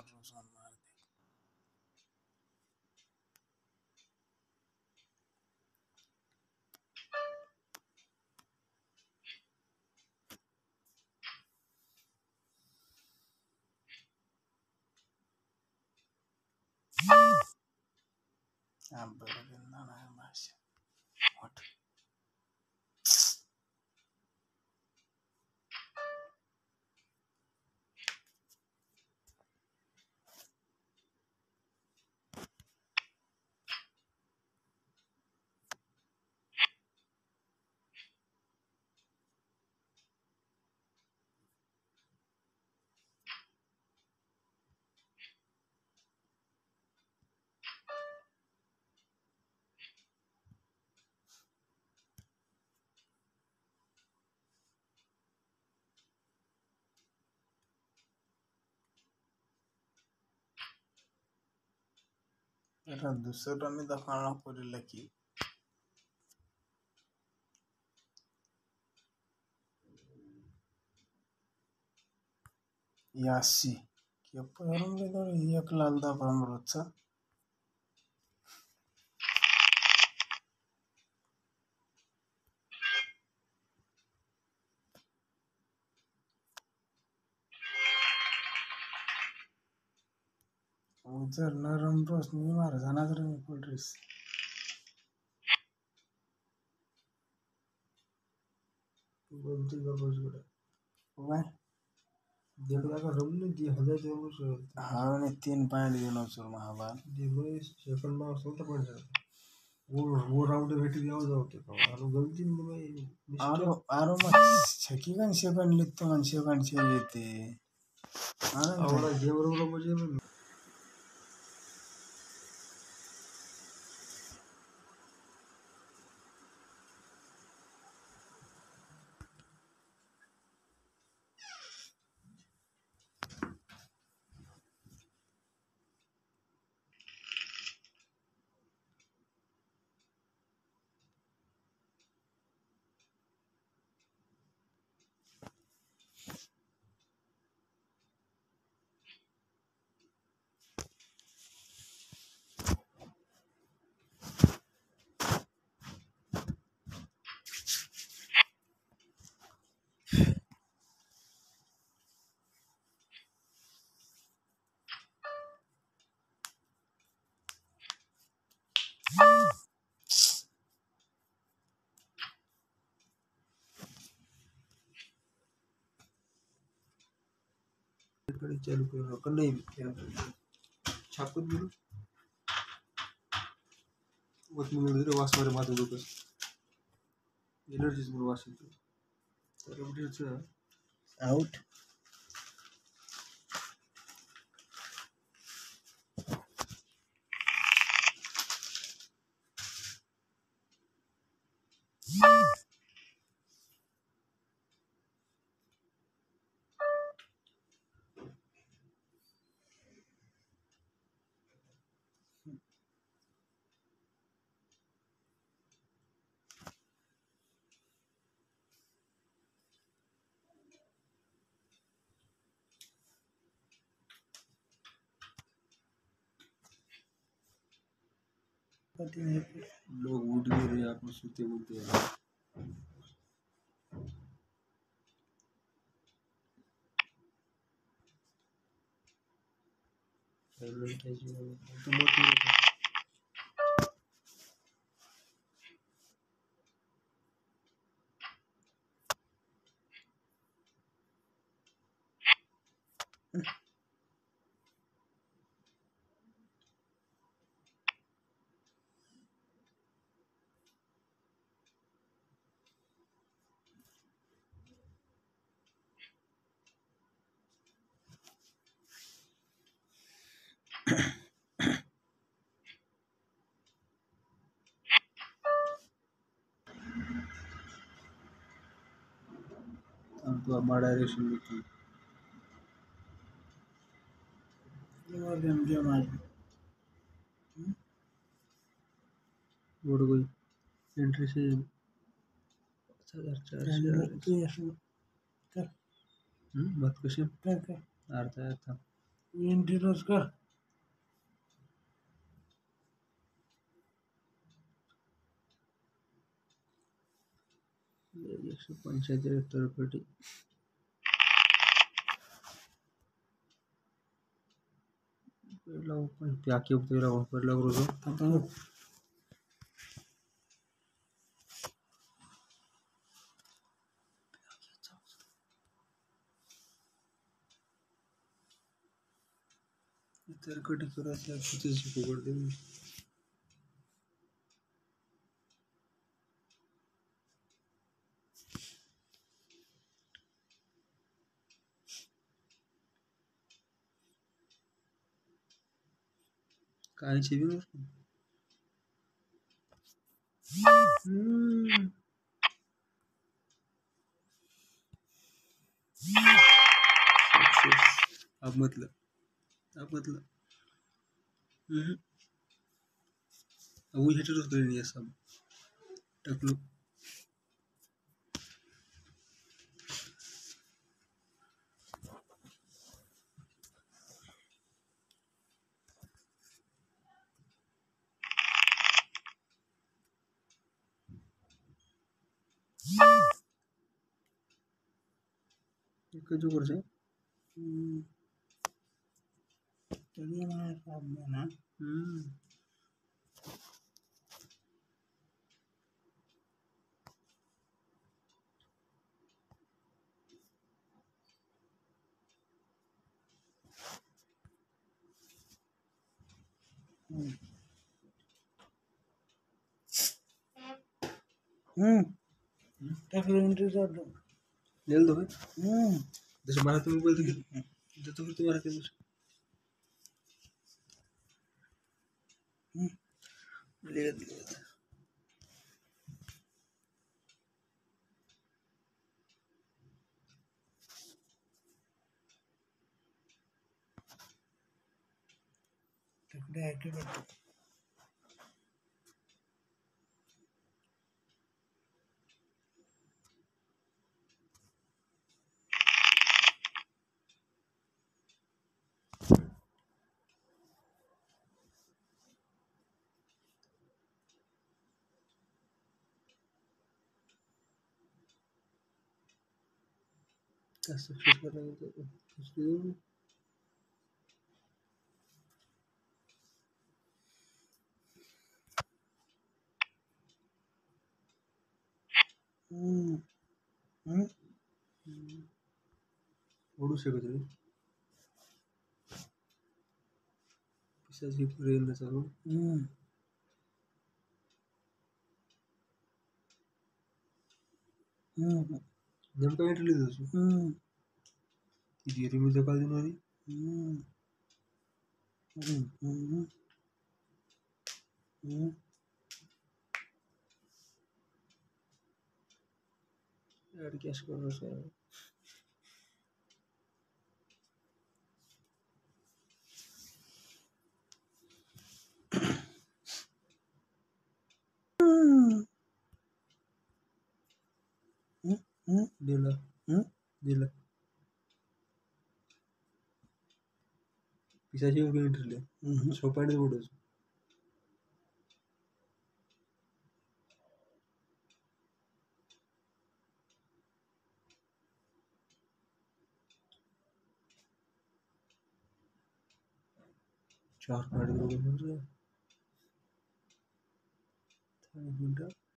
रोजान मार दे। अब ना है बस व्हाट एटा दूसरा में दखाना पड़े कि यासी कि परम लेदर एक लाल दा परम रोचा उधर नरम रोस नहीं मार जाना जरा में पड़रिस गलती का रोज बड़ा वाह देखला का रमने दी हजार जरूर हाँ ने 3 पॉइंट देनो चल महाबाल देखो इस सेकंड में सोलता पड़ जाता वो राउंड भेट गया हो जाते का आरो गलती में भाई आरो मत छकी गन सेकंड लिखते मन सेकंड चाहिए थे आवड़ा गेम रो मुझे कड़ी चालू करो कर नहीं छापत गुरु वो तुम मेरे वास मारे माते दो कस एनर्जीज में वास तो तर अपडेट से आउट लोग उठ भी रहे आप सोते बोलते हैं तो मोटी अब तो हमारा डायरेक्शन में थी गेम आज उड़ गई एंट्री से 5400 कर बात कशी कर अर्धा था ఏంటి రోజుగా पंचायत थर्ड पार्टी प्याके तेरा पडला रोज तरकटी करायचं कितीच पकडते काय चिवी अब मतलब वो हिटर कर दिया सब टकलू एक जो कर से चलिए हमारे साथ में ना किलोमीटर कर दो ले दो जैसे मारा तुम बोल दो तो फिर तुम्हारा क्या ले टुकड़े आके बैठो कैसे फिट कर रहे हैं कुछ भी ओडू से कुछ पिशाची पूरे इंदा चालू नेमका इंटरव्यू देतो किती रिव्ह्यू दकाल दिन वाली ऐड कैश कर रहा है दिला पिशाची वगैरे इंटरव्यू सोपाडी बोर्ड 4 पाडी बोर्ड 3 घंटा